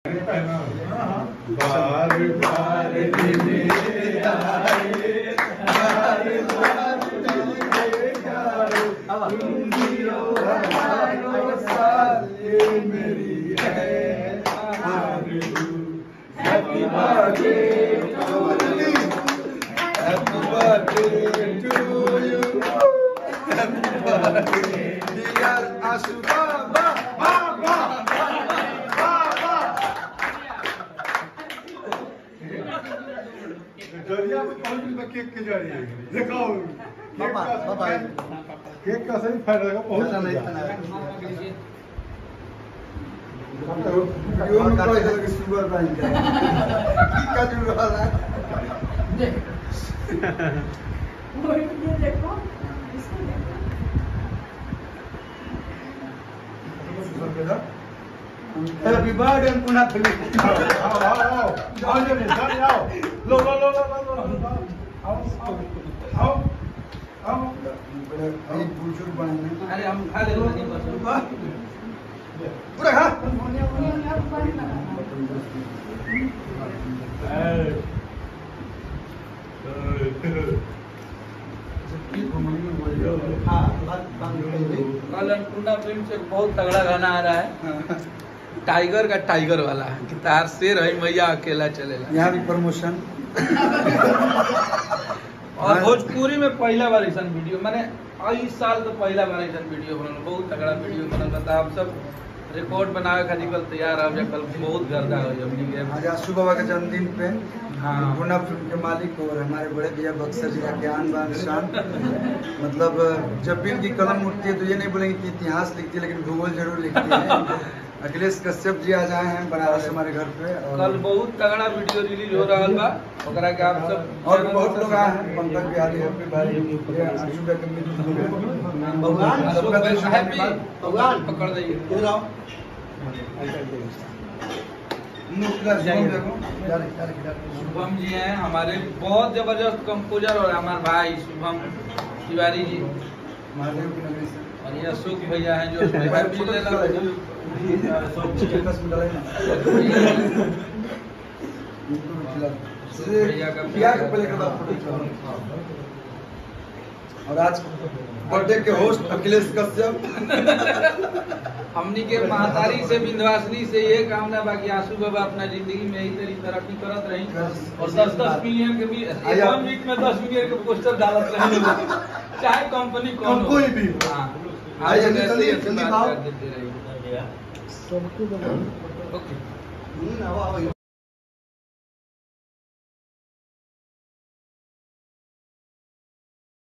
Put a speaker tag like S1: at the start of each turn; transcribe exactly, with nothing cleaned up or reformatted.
S1: बार बार मिले आए, बार बार मिले जाओ, तुम जियो हजारों साल ये मेरी है आरज़ू। Happy birthday to you, happy birthday to you, happy birthday dear Ashu बाबा। जरिया में कौन सी केक के जरिए देखो पापा पापा केक का सही फायदा होगा बहुत नहीं वीडियो में कोई है कि सुगर बन जाए की का जुड़ रहा है वो ये देखो इसको देखो हैप्पी बर्थडे पुना फिल्म आओ आओ आओ आओ जल्दी जल्दी आओ लो लो लो लो लो आओ आओ आओ बड़े भाई बुजुर्ग बने। अरे हम खा ले नहीं बस पूरा खा
S2: कल अन्नपूर्णा फिल्म से बहुत तगड़ा गाना आ रहा है, टाइगर का टाइगर वाला कि तार शेर है मैया अकेला चलेला।
S1: यहाँ भी प्रमोशन
S2: और भोजपुरी में पहला बार ऐसा वीडियो मैंने इस साल तो पहला बार ऐसा वीडियो बनल, बहुत तगड़ा वीडियो बनल था। आप सब रिकॉर्ड बनावे खातिर कल तैयार हो जा, कल बहुत गर्दा हो हमनी के।
S1: आज आशु बाबा के जन्मदिन पे
S2: हाँ
S1: पूना फिल्म के मालिक और हमारे बड़े भैया बक्सर जिला के आन बान शान, मतलब जब भी इनकी कलम उठती है तो ये नहीं बोलेंगे कि इतिहास लिखती है, लेकिन भूगोल जरूर लिखती है। अखिलेश कश्यप जी आज आए हैं बनारस हमारे घर पे और
S2: कल बहुत तगड़ा वीडियो रिलीज हो रहा बा, ओकरा के आप सब
S1: और बहुत लोग आए हैं, पंकज बिहारी हैप्पी भाई आशु का कमिटी भगवान
S2: भगवान हैप्पी भगवान पकड़ दइए
S1: इधर आओ
S2: शुभम जी हैं हमारे बहुत जबरदस्त कंपोजर और हमारे भाई शुभम तिवारी जी, और ये अशोक भैया हैं जो
S1: और आज बर्थडे के होस्ट अखिलेश कश्यप।
S2: हमनी के महातारी से विंध्यवासिनी से ये कामना बाकी आशु बाबा अपना जिंदगी में यही तरी तरक्की करत रही और दस दस मिलियन के भी वन वीक में दस मिलियन के पोस्टर डालत रही, चाहे कंपनी कौन
S1: कोई भी।
S2: आइए
S1: जल्दी जल्दी आओ।
S2: ओके